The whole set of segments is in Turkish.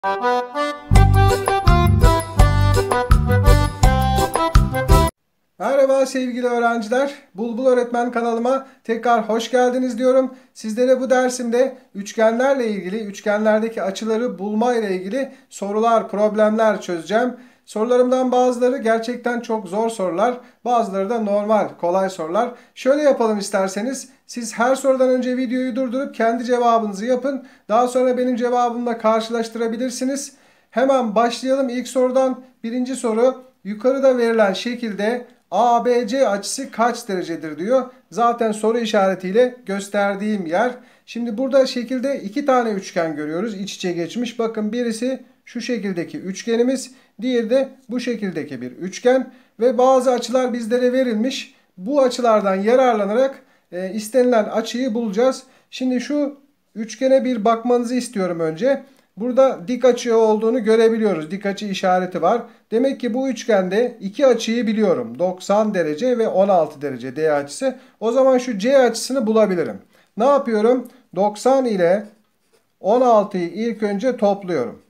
Merhaba sevgili öğrenciler. Bulbul Öğretmen kanalıma tekrar hoş geldiniz diyorum. Sizlere bu dersimde üçgenlerle ilgili, üçgenlerdeki açıları bulma ile ilgili sorular, problemler çözeceğim. Sorularımdan bazıları gerçekten çok zor sorular, bazıları da normal, kolay sorular. Şöyle yapalım isterseniz. Siz her sorudan önce videoyu durdurup kendi cevabınızı yapın. Daha sonra benim cevabımla karşılaştırabilirsiniz. Hemen başlayalım ilk sorudan. Birinci soru, yukarıda verilen şekilde ABC açısı kaç derecedir diyor. Zaten soru işaretiyle gösterdiğim yer. Şimdi burada şekilde iki tane üçgen görüyoruz. İç içe geçmiş. Bakın birisi şu şekildeki üçgenimiz. Diğeri de bu şekildeki bir üçgen. Ve bazı açılar bizlere verilmiş. Bu açılardan yararlanarak istenilen açıyı bulacağız. Şimdi şu üçgene bir bakmanızı istiyorum önce. Burada dik açı olduğunu görebiliyoruz. Dik açı işareti var. Demek ki bu üçgende iki açıyı biliyorum. 90 derece ve 16 derece D açısı. O zaman şu C açısını bulabilirim. Ne yapıyorum? 90 ile 16'yı ilk önce topluyorum.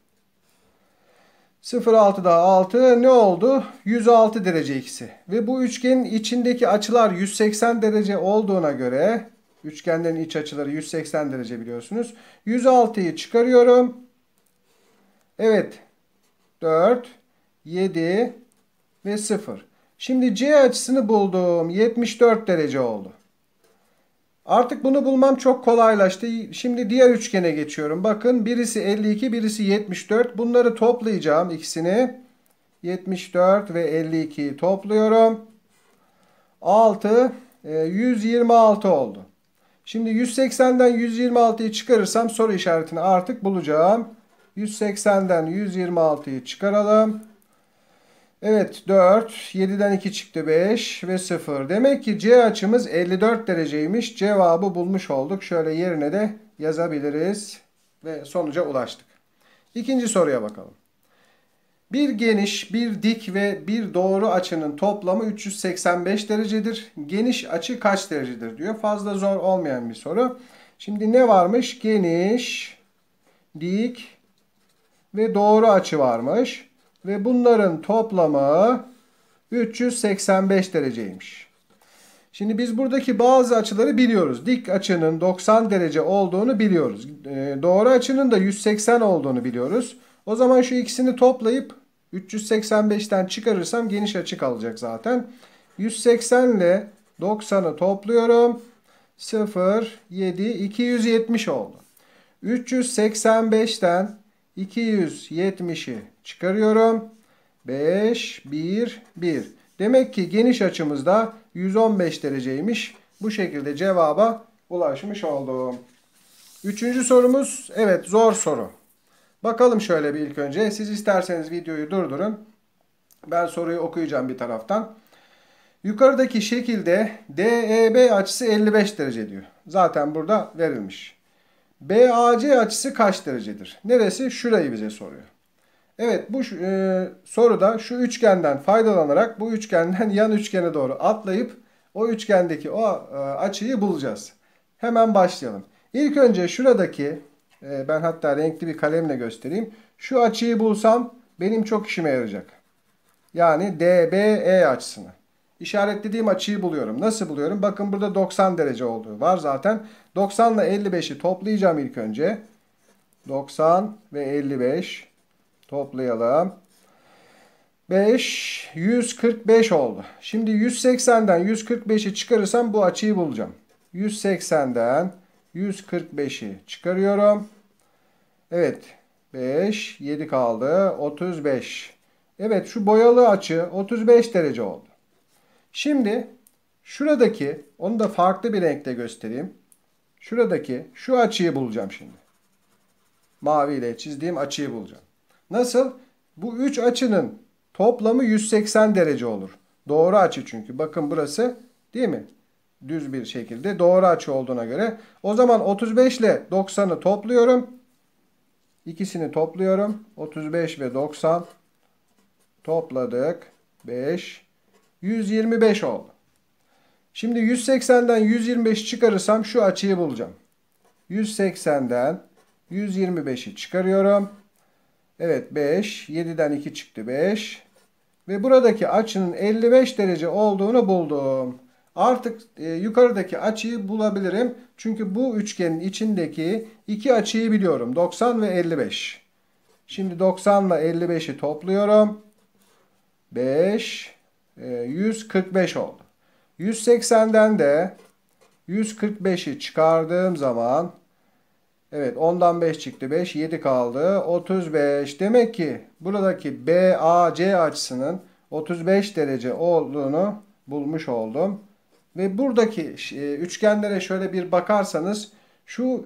0,6 daha 6 ne oldu? 106 derece ikisi. Ve bu üçgenin içindeki açılar 180 derece olduğuna göre, üçgenlerin iç açıları 180 derece biliyorsunuz. 106'yı çıkarıyorum. Evet. 4, 7 ve 0. Şimdi C açısını buldum. 74 derece oldu. Artık bunu bulmam çok kolaylaştı. Şimdi diğer üçgene geçiyorum. Bakın birisi 52, birisi 74. Bunları toplayacağım ikisini. 74 ve 52'yi topluyorum. 6, 126 oldu. Şimdi 180'den 126'yı çıkarırsam soru işaretini artık bulacağım. 180'den 126'yı çıkaralım. Evet 4, 7'den 2 çıktı 5 ve 0. Demek ki C açımız 54 dereceymiş. Cevabı bulmuş olduk. Şöyle yerine de yazabiliriz. Ve sonuca ulaştık. İkinci soruya bakalım. Bir geniş, bir dik ve bir doğru açının toplamı 385 derecedir. Geniş açı kaç derecedir diyor. Fazla zor olmayan bir soru. Şimdi ne varmış? Geniş, dik ve doğru açı varmış. Ve bunların toplamı 385 dereceymiş. Şimdi biz buradaki bazı açıları biliyoruz. Dik açının 90 derece olduğunu biliyoruz. Doğru açının da 180 olduğunu biliyoruz. O zaman şu ikisini toplayıp 385'ten çıkarırsam geniş açı kalacak zaten. 180 ile 90'ı topluyorum. 0, 7, 270 oldu. 385'ten 270'i çıkarıyorum. 5, 1, 1. Demek ki geniş açımız da 115 dereceymiş. Bu şekilde cevaba ulaşmış oldum. Üçüncü sorumuz, evet zor soru. Bakalım şöyle bir ilk önce. Siz isterseniz videoyu durdurun. Ben soruyu okuyacağım bir taraftan. Yukarıdaki şekilde DEB açısı 55 derece diyor. Zaten burada verilmiş. BAC açısı kaç derecedir? Neresi? Şurayı bize soruyor. Evet bu soruda şu üçgenden faydalanarak bu üçgenden yan üçgene doğru atlayıp o üçgendeki o açıyı bulacağız. Hemen başlayalım. İlk önce şuradaki ben hatta renkli bir kalemle göstereyim. Şu açıyı bulsam benim çok işime yarayacak. Yani DBE açısını. İşaretlediğim açıyı buluyorum. Nasıl buluyorum? Bakın burada 90 derece olduğu var zaten. 90 ile 55'i toplayacağım ilk önce. 90 ve 55 toplayalım. 5, 145 oldu. Şimdi 180'den 145'i çıkarırsam bu açıyı bulacağım. 180'den 145'i çıkarıyorum. Evet. 5, 7 kaldı. 35. Evet şu boyalı açı 35 derece oldu. Şimdi şuradaki, onu da farklı bir renkte göstereyim. Şuradaki şu açıyı bulacağım şimdi. Mavi ile çizdiğim açıyı bulacağım. Nasıl? Bu üç açının toplamı 180 derece olur. Doğru açı çünkü. Bakın burası değil mi? Düz bir şekilde doğru açı olduğuna göre. O zaman 35 ile 90'ı topluyorum. İkisini topluyorum. 35 ve 90 topladık. 5, 125 oldu. Şimdi 180'den 125 çıkarırsam şu açıyı bulacağım. 180'den 125'i çıkarıyorum. Evet 5. 7'den 2 çıktı 5. Ve buradaki açının 55 derece olduğunu buldum. Artık yukarıdaki açıyı bulabilirim. Çünkü bu üçgenin içindeki iki açıyı biliyorum. 90 ve 55. Şimdi 90 ile 55'i topluyorum. 5, 145 oldu. 180'den de 145'i çıkardığım zaman evet 10'dan 5 çıktı 5 7 kaldı 35. Demek ki buradaki BAC açısının 35 derece olduğunu bulmuş oldum. Ve buradaki üçgenlere şöyle bir bakarsanız şu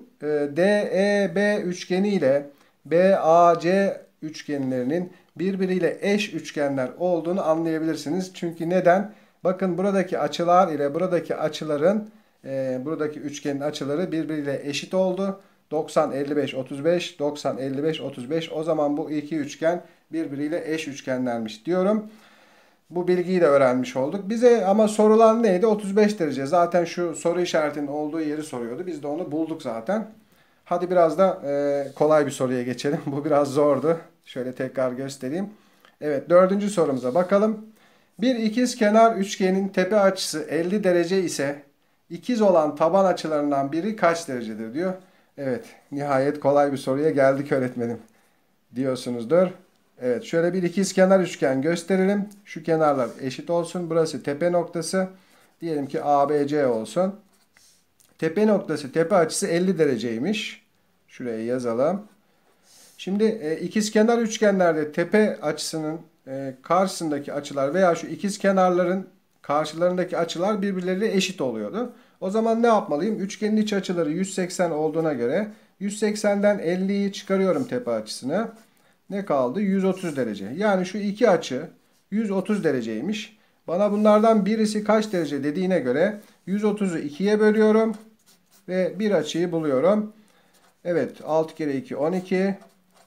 DEB üçgeni ile BAC üçgenlerinin birbiriyle eş üçgenler olduğunu anlayabilirsiniz. Çünkü neden? Bakın buradaki açılar ile buradaki açıların buradaki üçgenin açıları birbiriyle eşit oldu. 90 55 35 90 55 35 o zaman bu iki üçgen birbiriyle eş üçgenlermiş diyorum. Bu bilgiyi de öğrenmiş olduk. Bize ama sorulan neydi? 35 derece. Zaten şu soru işaretinin olduğu yeri soruyordu. Biz de onu bulduk zaten. Hadi biraz da kolay bir soruya geçelim. Bu biraz zordu. Şöyle tekrar göstereyim. Evet, dördüncü sorumuza bakalım. Bir ikizkenar üçgenin tepe açısı 50 derece ise ikiz olan taban açılarından biri kaç derecedir diyor. Evet, nihayet kolay bir soruya geldik öğretmenim diyorsunuzdur. Evet, şöyle bir ikizkenar üçgen gösterelim. Şu kenarlar eşit olsun. Burası tepe noktası. Diyelim ki ABC olsun. Tepe noktası, tepe açısı 50 dereceymiş. Şuraya yazalım. Şimdi ikizkenar üçgenlerde tepe açısının karşısındaki açılar veya şu ikizkenarların karşılarındaki açılar birbirleriyle eşit oluyordu. O zaman ne yapmalıyım? Üçgenin iç açıları 180 olduğuna göre 180'den 50'yi çıkarıyorum tepe açısını. Ne kaldı? 130 derece. Yani şu iki açı 130 dereceymiş. Bana bunlardan birisi kaç derece dediğine göre 130'u 2'ye bölüyorum ve bir açıyı buluyorum. Evet, 6 kere 2 12.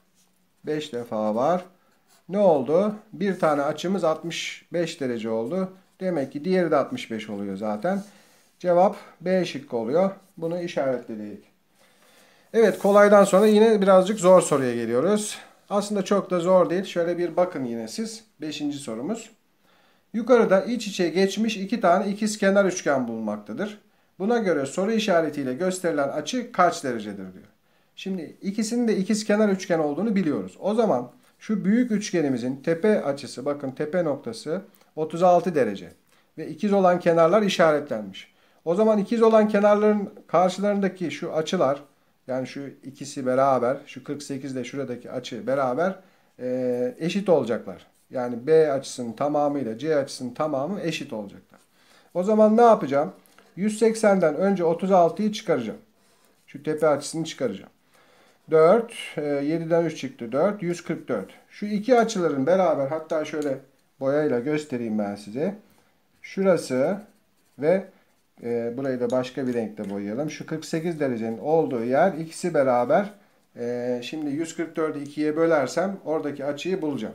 5 defa var. Ne oldu? Bir tane açımız 65 derece oldu. Demek ki diğeri de 65 oluyor zaten. Cevap B şıkkı oluyor. Bunu işaretledik. Evet, kolaydan sonra yine birazcık zor soruya geliyoruz. Aslında çok da zor değil. Şöyle bir bakın yine siz. 5. sorumuz. Yukarıda iç içe geçmiş iki tane ikizkenar üçgen bulunmaktadır. Buna göre soru işaretiyle gösterilen açı kaç derecedir diyor. Şimdi ikisinin de ikizkenar üçgen olduğunu biliyoruz. O zaman şu büyük üçgenimizin tepe açısı, bakın tepe noktası 36 derece. Ve ikiz olan kenarlar işaretlenmiş. O zaman ikiz olan kenarların karşılarındaki şu açılar, yani şu ikisi beraber, şu 48 ile şuradaki açı beraber eşit olacaklar. Yani B açısının tamamıyla C açısının tamamı eşit olacaklar. O zaman ne yapacağım? 180'den önce 36'yı çıkaracağım. Şu tepe açısını çıkaracağım. 4, 7'den 3 çıktı 4, 144. Şu iki açıların beraber, hatta şöyle boyayla göstereyim ben size. Şurası ve burayı da başka bir renkte boyayalım. Şu 48 derecenin olduğu yer, ikisi beraber. Şimdi 144'ü 2'ye bölersem oradaki açıyı bulacağım.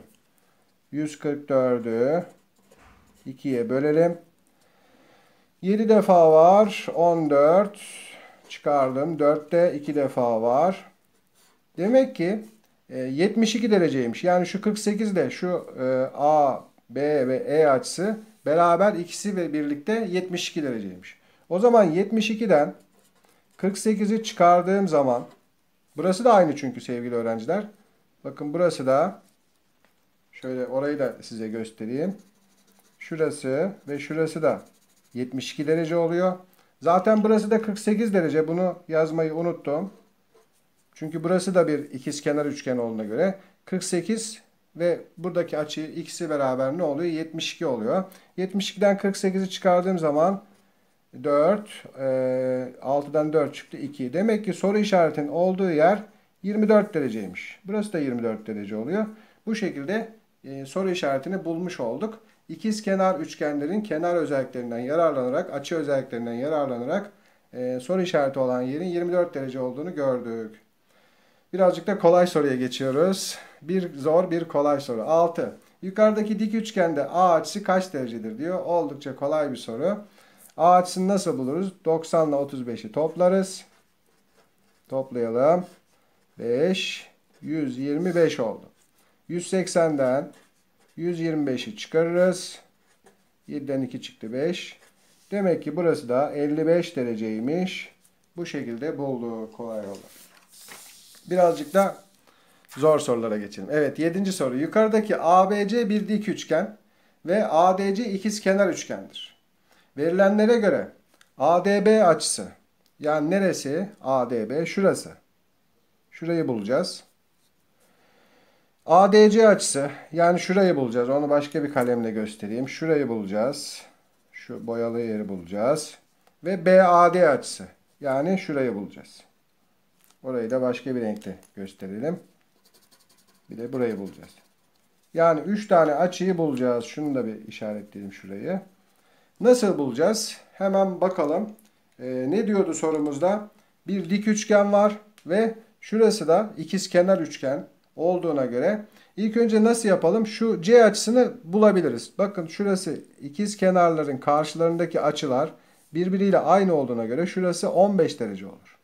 144'ü 2'ye bölelim. 7 defa var. 14 çıkardım. 4'te 2 defa var. Demek ki 72 dereceymiş. Yani şu 48 ile şu A, B ve E açısı beraber ikisi ve birlikte 72 dereceymiş. O zaman 72'den 48'i çıkardığım zaman burası da aynı çünkü sevgili öğrenciler. Bakın burası da şöyle, orayı da size göstereyim. Şurası ve şurası da 72 derece oluyor. Zaten burası da 48 derece. Bunu yazmayı unuttum. Çünkü burası da bir ikizkenar üçgen olduğuna göre 48 ve buradaki açı ikisi beraber ne oluyor? 72 oluyor. 72'den 48'i çıkardığım zaman 4, 6'dan 4 çıktı 2. Demek ki soru işaretinin olduğu yer 24 dereceymiş. Burası da 24 derece oluyor. Bu şekilde soru işaretini bulmuş olduk. İkizkenar üçgenlerin kenar özelliklerinden yararlanarak, açı özelliklerinden yararlanarak soru işareti olan yerin 24 derece olduğunu gördük. Birazcık da kolay soruya geçiyoruz. Bir zor, bir kolay soru. 6. Yukarıdaki dik üçgende A açısı kaç derecedir diyor. Oldukça kolay bir soru. A açısını nasıl buluruz? 90 ile 35'i toplarız. Toplayalım. 5, 125 oldu. 180'den 125'i çıkarırız. 7'den 2 çıktı 5. Demek ki burası da 55 dereceymiş. Bu şekilde bulduk kolay yolda. Birazcık da zor sorulara geçelim. Evet, 7. soru. Yukarıdaki ABC bir dik üçgen ve ADC ikizkenar üçgendir. Verilenlere göre ADB açısı, yani neresi? ADB şurası. Şurayı bulacağız. ADC açısı, yani şurayı bulacağız. Onu başka bir kalemle göstereyim. Şurayı bulacağız. Şu boyalı yeri bulacağız. Ve BAD açısı, yani şurayı bulacağız. Orayı da başka bir renkle gösterelim. Bir de burayı bulacağız. Yani 3 tane açıyı bulacağız. Şunu da bir işaretleyelim şurayı. Nasıl bulacağız? Hemen bakalım. Ne diyordu sorumuzda? Bir dik üçgen var ve şurası da ikizkenar üçgen olduğuna göre ilk önce nasıl yapalım? Şu C açısını bulabiliriz. Bakın şurası ikizkenarların karşılarındaki açılar birbiriyle aynı olduğuna göre şurası 15 derece olur.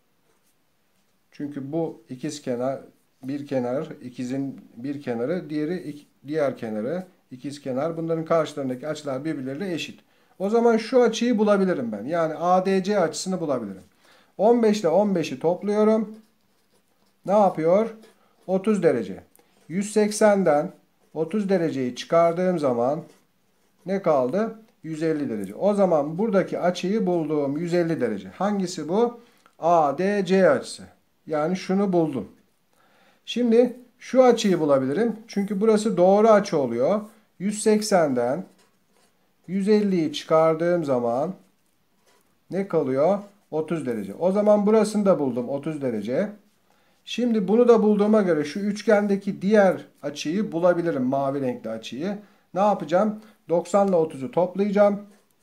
Çünkü bu ikizkenar bir kenar, ikizin bir kenarı, diğer kenarı, ikizkenar. Bunların karşılarındaki açılar birbirleriyle eşit. O zaman şu açıyı bulabilirim ben. Yani ADC açısını bulabilirim. 15 ile 15'i topluyorum. Ne yapıyor? 30 derece. 180'den 30 dereceyi çıkardığım zaman ne kaldı? 150 derece. O zaman buradaki açıyı buldum. 150 derece. Hangisi bu? ADC açısı. Yani şunu buldum. Şimdi şu açıyı bulabilirim. Çünkü burası doğru açı oluyor. 180'den 150'yi çıkardığım zaman ne kalıyor? 30 derece. O zaman burasını da buldum. 30 derece. Şimdi bunu da bulduğuma göre şu üçgendeki diğer açıyı bulabilirim. Mavi renkli açıyı. Ne yapacağım? 90 ile 30'u toplayacağım.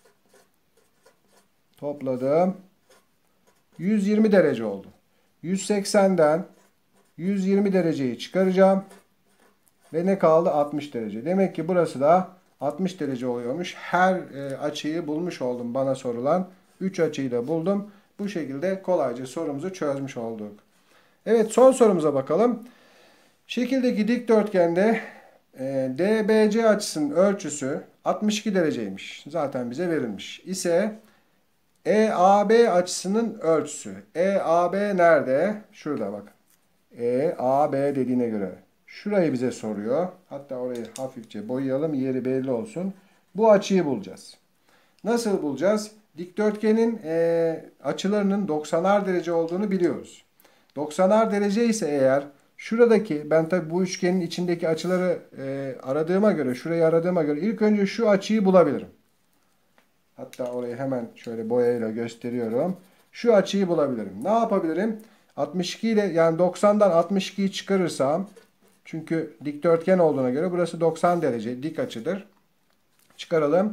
Topladım. 120 derece oldu. 180'den 120 dereceyi çıkaracağım. Ve ne kaldı? 60 derece. Demek ki burası da 60 derece oluyormuş. Her açıyı bulmuş oldum bana sorulan. 3 açıyı da buldum. Bu şekilde kolayca sorumuzu çözmüş olduk. Evet, son sorumuza bakalım. Şekildeki dikdörtgende DBC açısının ölçüsü 62 dereceymiş. Zaten bize verilmiş. İse EAB açısının ölçüsü. EAB nerede? Şurada bak. EAB dediğine göre. Şurayı bize soruyor. Hatta orayı hafifçe boyayalım. Yeri belli olsun. Bu açıyı bulacağız. Nasıl bulacağız? Dikdörtgenin açılarının 90'ar derece olduğunu biliyoruz. 90'ar derece ise eğer şuradaki, ben tabi bu üçgenin içindeki açıları aradığıma göre, şurayı aradığıma göre ilk önce şu açıyı bulabilirim. Hatta orayı hemen şöyle boyayla gösteriyorum. Şu açıyı bulabilirim. Ne yapabilirim? 62 ile, yani 90'dan 62'yi çıkarırsam, çünkü dikdörtgen olduğuna göre burası 90 derece dik açıdır. Çıkaralım.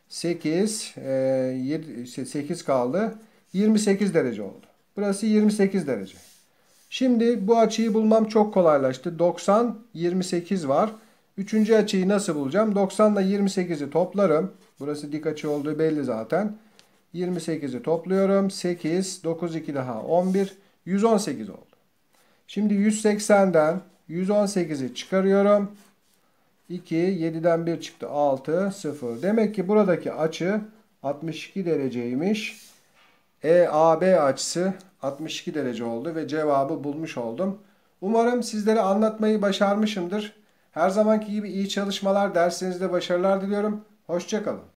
8 kaldı. 28 derece oldu. Burası 28 derece. Şimdi bu açıyı bulmam çok kolaylaştı. 90, 28 var. Üçüncü açıyı nasıl bulacağım? 90 ile 28'i toplarım. Burası dik açı olduğu belli zaten. 28'i topluyorum. 8, 9, 2 daha 11, 118 oldu. Şimdi 180'den 118'i çıkarıyorum. 2, 7'den 1 çıktı 6, 0. Demek ki buradaki açı 62 dereceymiş. EAB açısı 62 derece oldu ve cevabı bulmuş oldum. Umarım sizlere anlatmayı başarmışımdır. Her zamanki gibi iyi çalışmalar, derslerinizde başarılar diliyorum. Hoşça kalın.